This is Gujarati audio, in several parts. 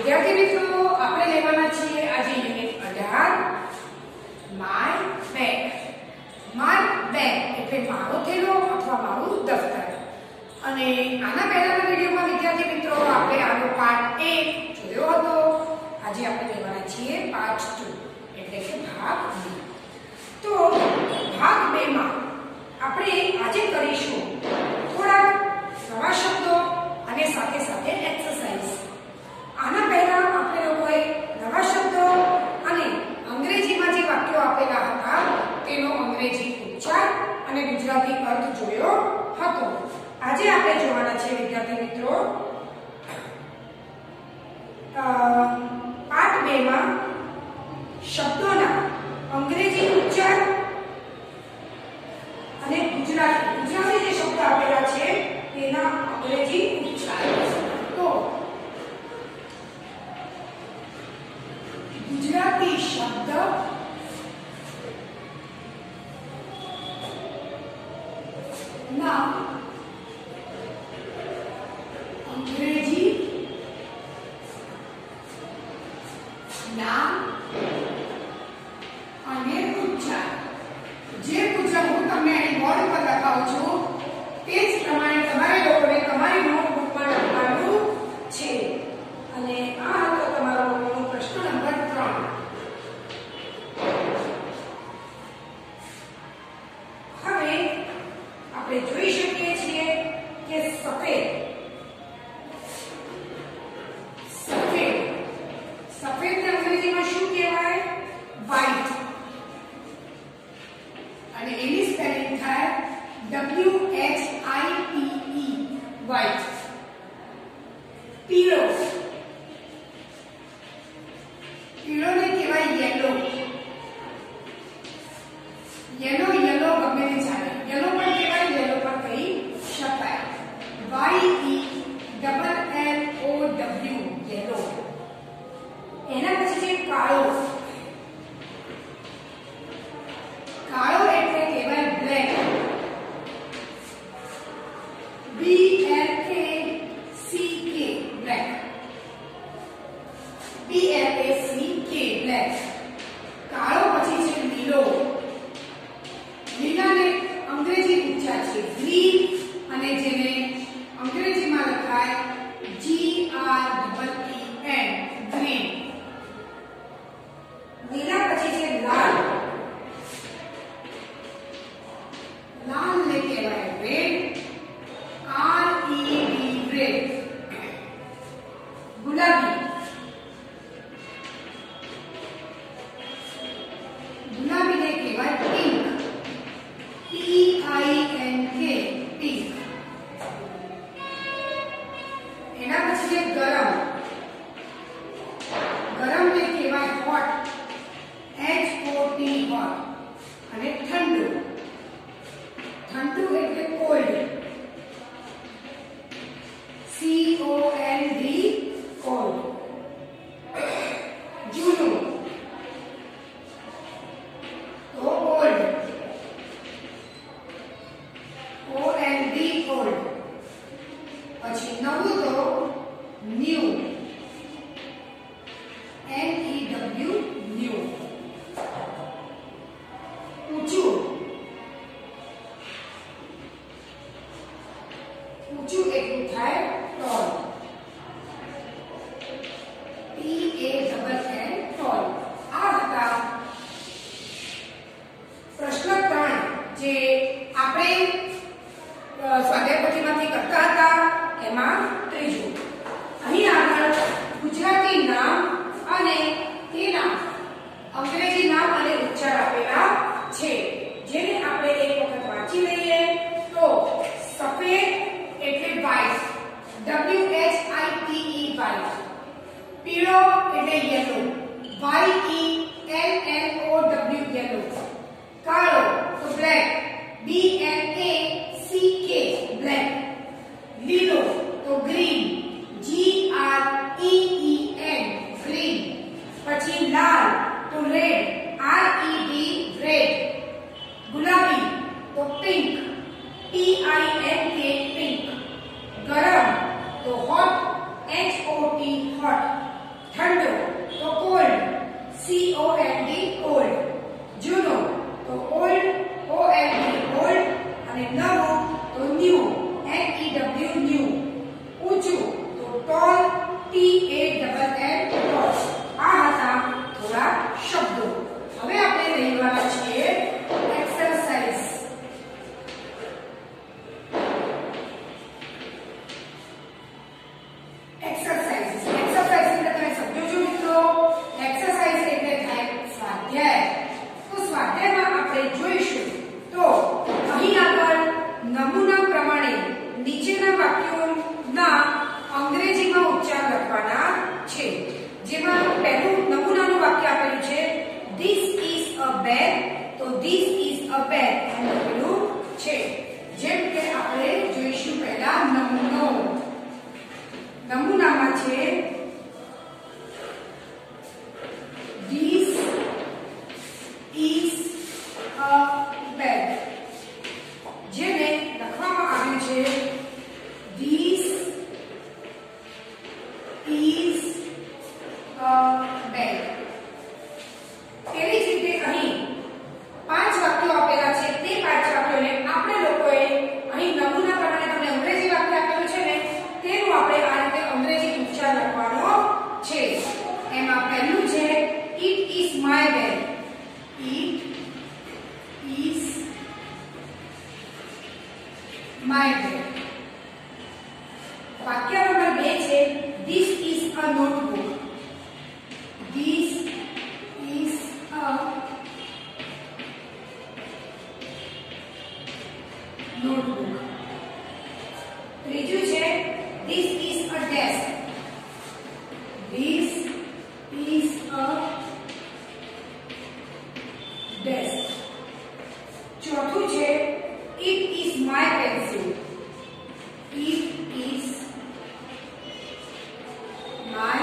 વિદ્યાર્થી મિત્રો આપણે લેવાના છીએ આજે unit 18 my bag. My bag એટલે મારો થેલો અથવા મારું દફતર. અને આના પહેલાના વિડિયોમાં વિદ્યાર્થી મિત્રો આપણે આનો પાર્ટ 1 જોયો હતો. આજે આપણે લેવાના છીએ પાર્ટ 2 એટલે કે ભાગ 2. તો ભાગ 2 માં આપણે આજે કરીશું થોડા નવા શબ્દો અને સાથે સાથે એક્સરસાઇઝ. આના પહેલા આપણે લોકોએ નવા શબ્દો અને અંગ્રેજીમાં જે વાક્યો આપેલા હતા તેનો અંગ્રેજી ઉચ્ચાર અને ગુજરાતી અર્થ જોયો હતો. આજે આપણે જોવાના છે વિદ્યાર્થી મિત્રો પાર્ટ 2 માં શબ્દોના અંગ્રેજી ઉચ્ચાર અને ગુજરાતી જે શબ્દ આપેલા છે તેના અંગ્રેજી ઉચ્ચાર. તો ગુજરાતી શબ્દ ના અંગ્રેજી નામ અને ઉચ્ચાર. જે મુજબ હું તમને અહીં બોર્ડ પર લખાવું છું તે જ પ્રમાણે તમારે લોકોને તમારી નોટબુકમાં લખવાનું છે. અને આ હતો તમારો લોકોનો પ્રશ્ન નંબર 3. હવે આપણે જોઈ શકીએ છીએ કે સફેદ સફેદને અંગ્રેજીમાં શું કહેવાય? વ્હાઇટ. અને એની સ્પેલિંગ થાય WHITE વ્હાઇટ. પીળો પીળોને કહેવાય યેલો. યેલો ગમે તે ચાલે. યેલો પણ કહેવાય, યેલો પણ કહી શકાય. YELLOW yellow. એના પછી છે કાળો. કાળો એટલે કહેવાય black. BLACK black. BLACK black. કાળો પછી છે લીલો. લીલાને અંગ્રેજી ઉચ્ચાર છે ગ્રીન અને જેને અંગ્રેજીમાં લખાય GREEN ગ્રીન. લીલા પછી છે લાલ. લાલને કહેવાય રેડ. RED red. ગુલાબી. ગુલાબીને કહેવાય પિંક. PINK pink. એના પછી છે ગરમ. ગરમને કહેવાય હોટ. HOT hot. અને ઠંડુ. ઠંડુ એટલે કોલ્ડ. COLD cold. જૂનું તો ઓલ્ડ. OLD old. પછી નવું તો ન્યુ. NEW new. ઊંચું. ઊંચું એટલું થાય ટોલ. TALL toll. આ હતા પ્રશ્ન 3 જે આપણે સ્વાધ્યાયપોથીમાંથી કરતા હતા. એમાં ત્રીજું. અહીં આગળ ગુજરાતી નામ અને તેના અંગ્રેજી નામ અને ઉચ્ચાર આપેલા છે, જેને આપણે એક વખત વાંચી લઈએ. તો સફેદ એટલે વ્હાઇટ. WHITE white. પીળો એટલે યેલો. YELLOW yellow. કાળો તો બ્લેક. BLACK black. લીલો તો ગ્રીન. GREEN green. પછી લાલ તો રેડ. RED red. ગુલાબી તો પિંક. PINK pink. ગરમ તો hot, HOT hot. બેગ એમ લખેલું છે. જેમ કે આપણે જોઈશું પહેલા નમૂનો. નમૂનામાં છે This is a bag. જેને લખવામાં આવ્યું છે This is a bag. તેવી જ રીતે અહીં 5 વાક્યો આપેલા છે. તે 5 વાક્યોને આપણે લોકોએ અહીં નમૂના પ્રમાણે તમને અંગ્રેજી વાક્ય આપેલું છે ને તેનું આપણે આ રીતે અંગ્રેજી ઉચ્ચાર લખવાનો છે. એમાં પહેલું છે It is my bag. It is my bag. વાક્ય નંબર 2 છે This is a notebook. This is a notebook. ત્રીજું છે This is a desk. This is a desk. ચોથું છે It is my pencil. It is my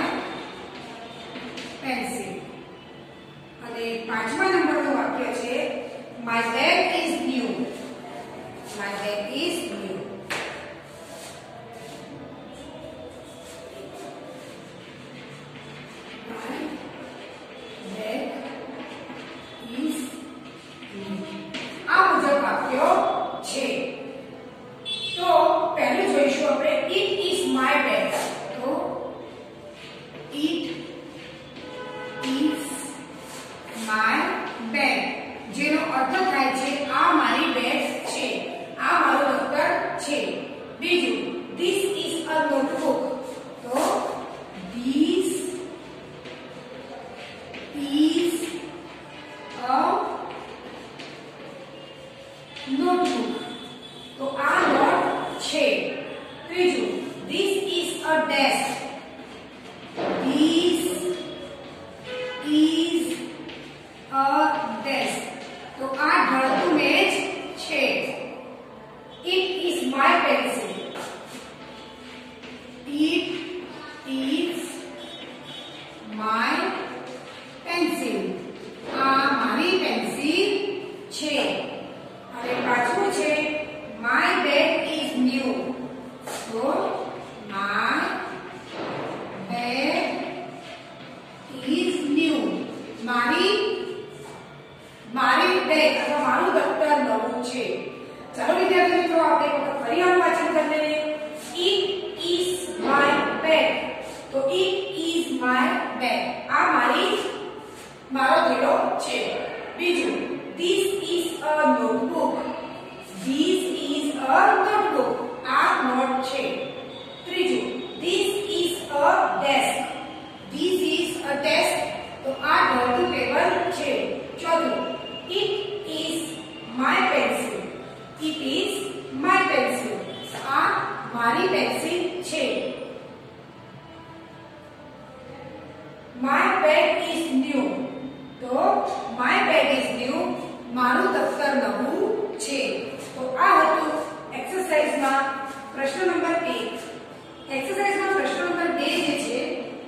pencil. અને 5મા નંબરનું વાક્ય છે My bag is new. My bag is new. My bag is new. આ મુજબ વાક્યો છે. તો પહેલું જોઈશું આપણે It is my bag. તો It is my bag જેનો અર્થ થાય છે આ મારી બેગ છે, આ મારું દફતર છે. બીજું This is a notebook. તો This is a notebook. તો આ નોટ છે. ત્રીજું This is a desk. This is a desk. તો આ ઢળતું મેજ છે. It is my pencil. It is my pencil. આ મારી પેન્સિલ છે. અને પાછું છે My bag is new. તો My bag is new. મારી બેગ અથવા મારું દફતર નવું છે. ચાલો વિદ્યાર્થી મિત્રો આપણે એક વખત ફરી આનું વાંચન કરી લઈએ. It is my bag. તો It is my bag. આ મારો થેલો છે. બીજું This is a notebook. This is a notebook. આ નોટ છે. ત્રીજું This is a desk. This is a desk. તો આ ઢળતું ટેબલ છે. ચોથું It is my pencil. It is my pencil. આ મારી પેન્સિલ છે. My bag is new. તો My bag is new. મારું દફતર નવું છે. તો આ હતું એક્સરસાઇઝમાં પ્રશ્ન નંબર 1. એક્સરસાઇઝમાં પ્રશ્ન નંબર 2 જે છે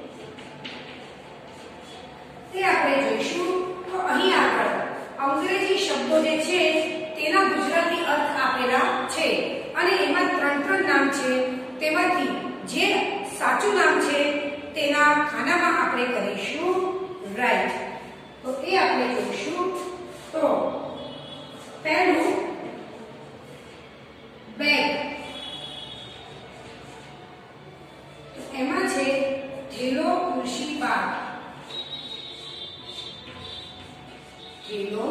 તે આપણે જોઈશું. તો અહીં આગળ અંગ્રેજી શબ્દો જે છે તેના ગુજરાતી અર્થ આપેલા છે અને એમાં 3 નામ છે. તેમાંથી જે સાચું નામ છે તેના ખાનામાં આપણે કરીશું રાઈટ. તો એ આપણે જોઈશું. તો પહેલું બેગ. તો એમાં છે થેલો, ખુરશી, બાગ. થેલો,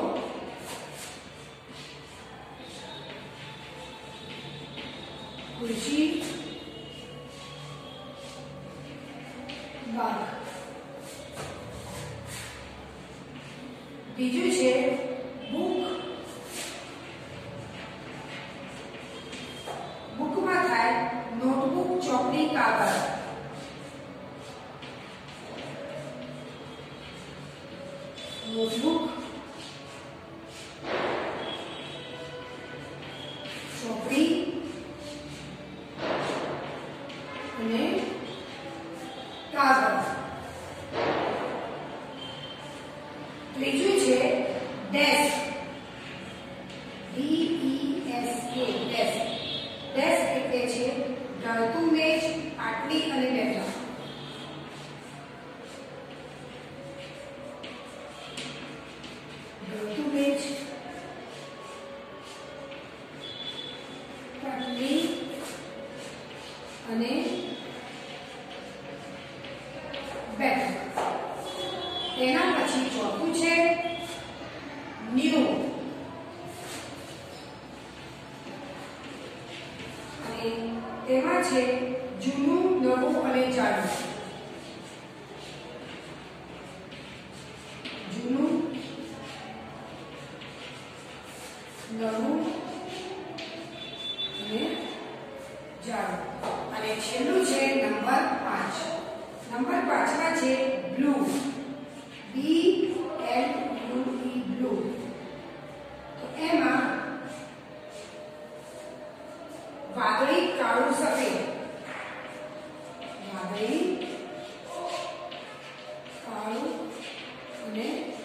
ખુરશી, બાગ. બીજું છે બુક. બુકમાં થાય નોટબુક, ચોપડી, કાગળ. નોટબુક, કાગળ. ત્રીજું છે ડેસ્ક. DESK desk. ડેસ્ક એટલે છે ઢળતું મેજ, પાટલી અને બેઠક. ઢળતું મેજ, પાટલી અને બેઠક. તેના પછી ચોથું છે ન્યુ. અને તેમાં છે જૂનું, નવું અને જાડું. જૂનું, નવું અને જાડું. અને છેલ્લું છે નંબર 5. નંબર 5 માં છે બ્લુ. BLUE blue. તો એમાં વાદળી, કાળું, સફેદ. વાદળી, કાળું અને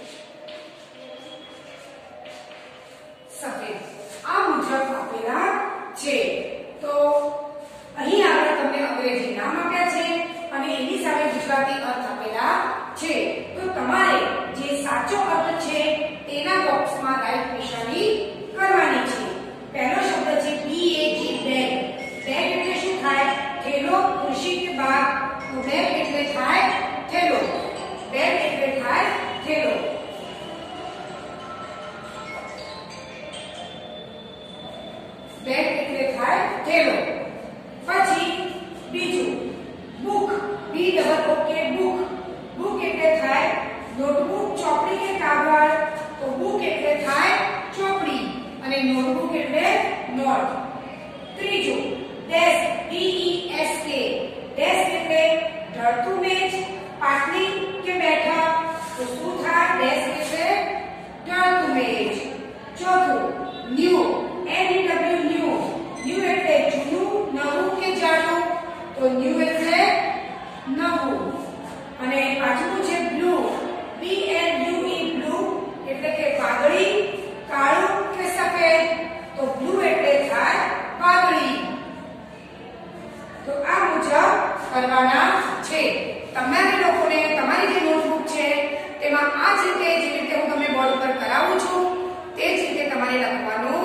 સફેદ આ મુજબ આપેલા છે. તો અહીં આગળ તમને અંગ્રેજી નામ આપ્યા છે અને એની સામે ગુજરાતી અર્થ આપેલા છે. તો તમારે જે સાચો અર્થ છે તેના બોક્સમાં રાઈટ નિશાની કરવાની છે. પહેલો શબ્દ છે BAG બેગ. બેગ એટલે શું થાય? થેલો. ખુરશી કે બાગ. તો બેગ એટલે થાય થેલો. બેગ એટલે થાય થેલો. બેગ એટલે થાય થેલો. પછી બીજું બુક. BOOK book. બુક એટલે થાય નોટબુક, ચોપડી કે કાગળ. તો બુક એટલે થાય ચોપડી અને નોટબુક એટલે નોટ. ત્રીજું ડેસ્ક. DESK. ડેસ્ક એટલે ઢળતું મેજ, પાટલી કે બેઠક. તો શું થાય? ડેસ્ક એટલે ઢળતું મેજ. ચોથું ન્યુ. NEW new. ન્યુ એટલે જૂનું, નવું કે જાડું. તો ન્યુ એટલે નવું. અને પાંચમું છે બ્લુ. BLUE બ્લુ એટલે કે વાદળી, કાળું કે સફેદ. તો બ્લુ એટલે થાય વાદળી. તો આ મુજબ કરવાના છે. તમારે લોકોને તમારી જે નોટબુક છે તેમાં આ જ રીતે જે રીતે હું તમને બોર્ડ પર કરાવું છું તે જ રીતે તમારે લખવાનું